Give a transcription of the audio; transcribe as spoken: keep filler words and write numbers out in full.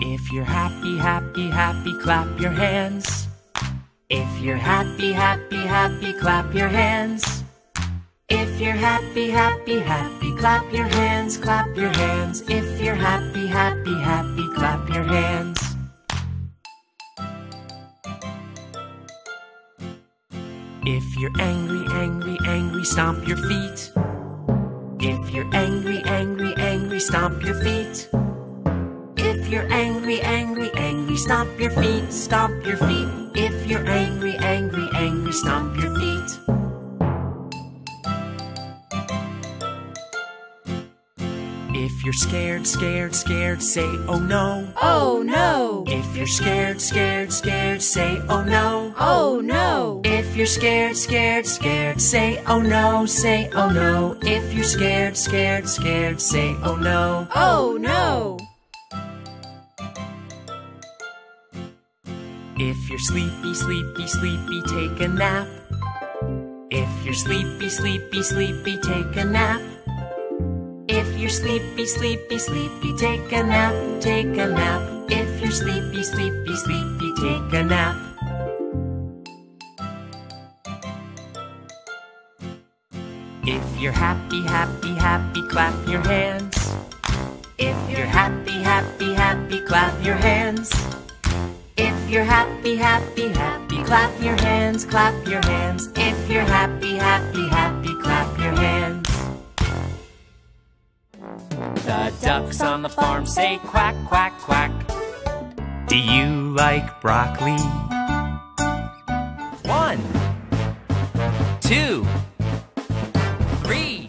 If you're happy, happy, happy, clap your hands. If you're happy, happy, happy, clap your hands. If you're happy, happy, happy, clap your hands, clap your hands. If you're happy, happy, happy, clap your hands. If you're angry, angry, angry, stomp your feet. If you're angry, angry, angry, stomp your feet. If you're angry, angry, angry, stomp your feet, stomp your feet. If you're angry, angry, angry, stomp your feet. If you're scared, scared, scared, say oh no. Oh no. If you're scared, scared, scared, say oh no. Oh no. If you're scared, scared, scared, say oh no, say oh no. If you're scared, scared, scared, say oh no. Oh no. If you're sleepy, sleepy, sleepy, take a nap. If you're sleepy, sleepy, sleepy, take a nap. If you're sleepy, sleepy, sleepy, take a nap, take a nap. If you're sleepy, sleepy, sleepy, take a nap. If you're happy, happy, happy, clap your hands. If you're happy, happy, happy, clap your hands. If you're happy, happy, happy, clap your hands, clap your hands. If you're happy, happy, happy, clap your hands. The ducks on the farm say quack, quack, quack. Do you like broccoli? One, two, three.